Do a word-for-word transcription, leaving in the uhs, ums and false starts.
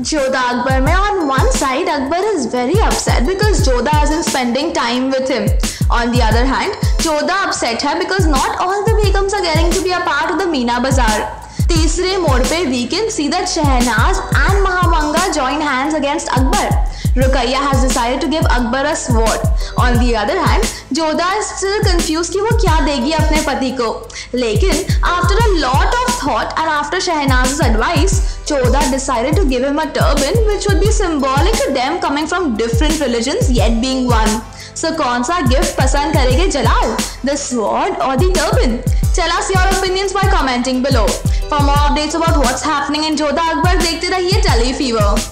Jodha Akbar mein, on one side, Akbar is very upset because Jodha isn't spending time with him. On the other hand, Jodha upset है because not all the Begums are getting to be a part of the Meena Bazaar. तीसरे मोड़ पे we can see that Shehnaz and Mahamanga join hands against Akbar. Ruqayya has decided to give Akbar a sword. On the other hand, Jodha is still confused कि वो क्या देगी अपने पति को. लेकिन after a lot of thought and after Shehnaz's advice, Jodha decided to give him a turban which would be symbolic to them coming from different religions yet being one. So कौन सा गिफ्ट पसंद करेंगे जलाल? The sword or the turban? Tell us your opinions by commenting below. For more updates about what's happening in Jodha Akbar, देखते रहिए Telly Fever.